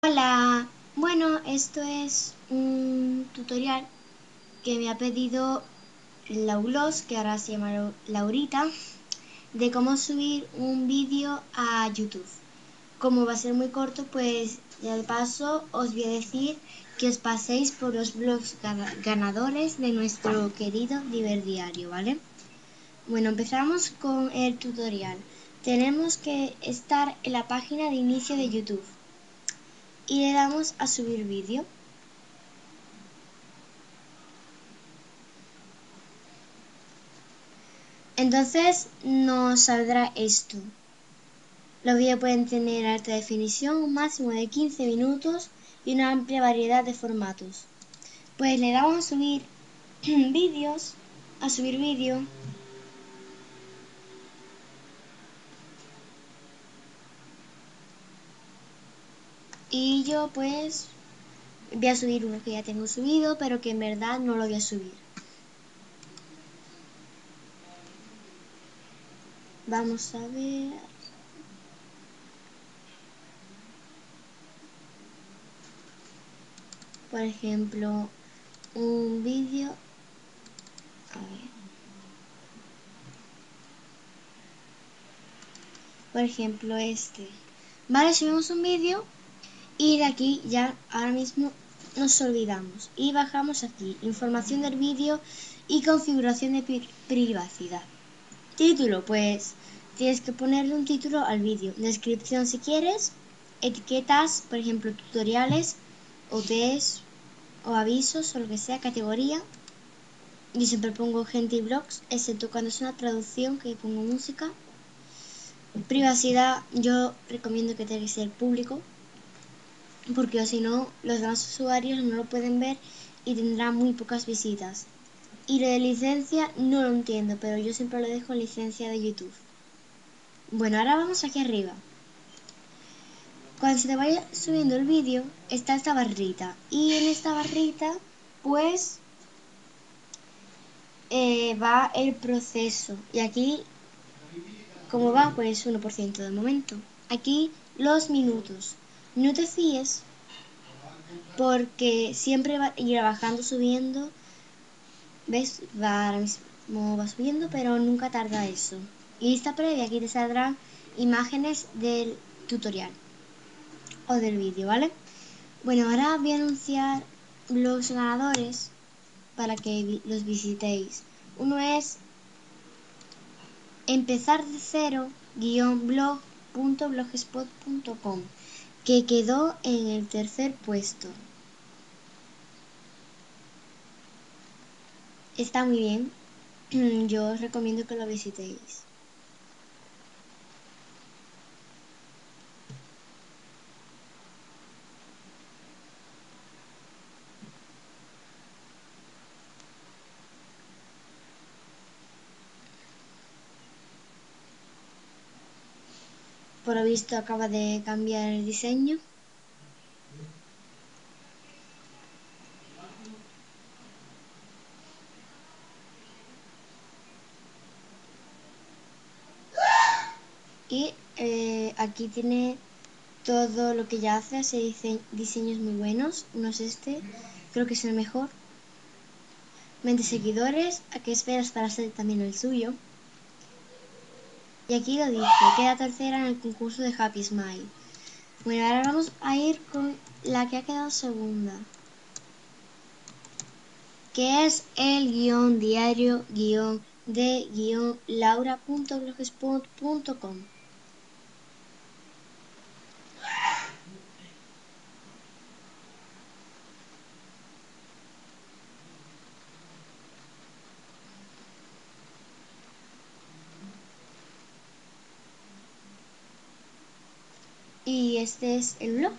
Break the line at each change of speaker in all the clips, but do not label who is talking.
Hola, bueno, esto es un tutorial que me ha pedido Laulos, que ahora se llama Laurita, de cómo subir un vídeo a YouTube. Como va a ser muy corto, pues ya de paso os voy a decir que os paséis por los blogs ganadores de nuestro querido Diversiario, ¿vale? Bueno, empezamos con el tutorial. Tenemos que estar en la página de inicio de YouTube y le damos a subir vídeo. Entonces nos saldrá esto. Los vídeos pueden tener alta definición, un máximo de 15 minutos y una amplia variedad de formatos. Pues le damos a subir vídeos, a subir vídeo. Y yo pues voy a subir uno que ya tengo subido, pero que en verdad no lo voy a subir. Vamos a ver. Por ejemplo, un vídeo. A ver. Por ejemplo, este. Vale, subimos un vídeo y de aquí ya ahora mismo nos olvidamos y bajamos aquí información del vídeo y configuración de privacidad. Título, pues tienes que ponerle un título al vídeo, descripción si quieres, etiquetas, por ejemplo tutoriales, OTs o avisos o lo que sea, categoría. Yo siempre pongo gente y blogs, excepto cuando es una traducción que pongo música. Privacidad, yo recomiendo que tenga que ser público, porque si no los demás usuarios no lo pueden ver y tendrá muy pocas visitas. Y lo de licencia no lo entiendo, pero yo siempre lo dejo en licencia de YouTube. Bueno, ahora vamos aquí arriba. Cuando se te vaya subiendo el vídeo está esta barrita y en esta barrita pues va el proceso y aquí como va pues 1% de momento. Aquí los minutos. No te fíes porque siempre va a ir bajando, subiendo. ¿Ves? Ahora mismo va subiendo, pero nunca tarda eso. Y lista previa, aquí te saldrán imágenes del tutorial o del vídeo, ¿vale? Bueno, ahora voy a anunciar los ganadores para que los visitéis. Uno es empezar de cero blog.blogspot.com, que quedó en el tercer puesto. Está muy bien. Yo os recomiendo que lo visitéis. Por lo visto acaba de cambiar el diseño. Y aquí tiene todo lo que ya hace, hace diseños muy buenos. Uno es este, creo que es el mejor. 20 seguidores, ¿a qué esperas para hacer también el suyo? Y aquí lo dice, queda tercera en el concurso de Happy Smile. Bueno, ahora vamos a ir con la que ha quedado segunda, que es el diario-de-laura.blogspot.com. Y este es el blog.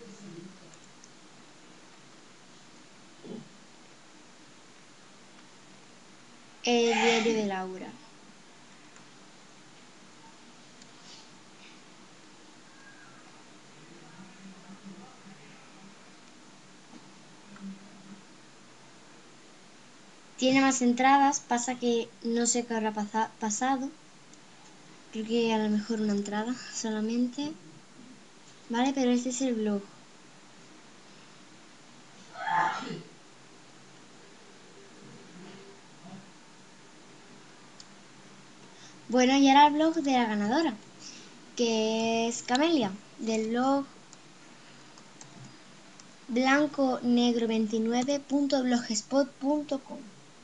El diario de Laura. Tiene más entradas, pasa que no sé qué habrá pasado. Creo que a lo mejor una entrada solamente. Vale, pero este es el blog. Bueno, y ahora el blog de la ganadora, que es Camelia, del blog blanconegro29.blogspot.com.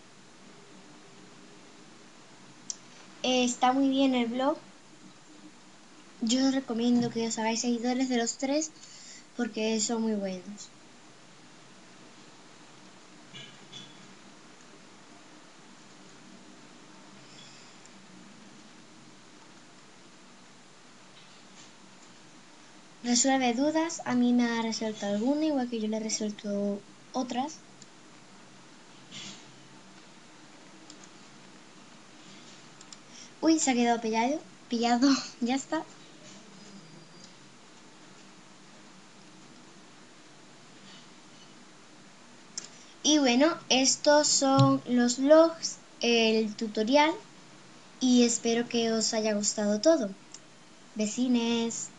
Está muy bien el blog. Yo os recomiendo que os hagáis seguidores de los tres porque son muy buenos. Resuelve dudas, a mí me ha resuelto alguna, igual que yo le he resuelto otras. Uy, se ha quedado pillado, ya está. Y bueno, estos son los vlogs, el tutorial y espero que os haya gustado todo. Besines.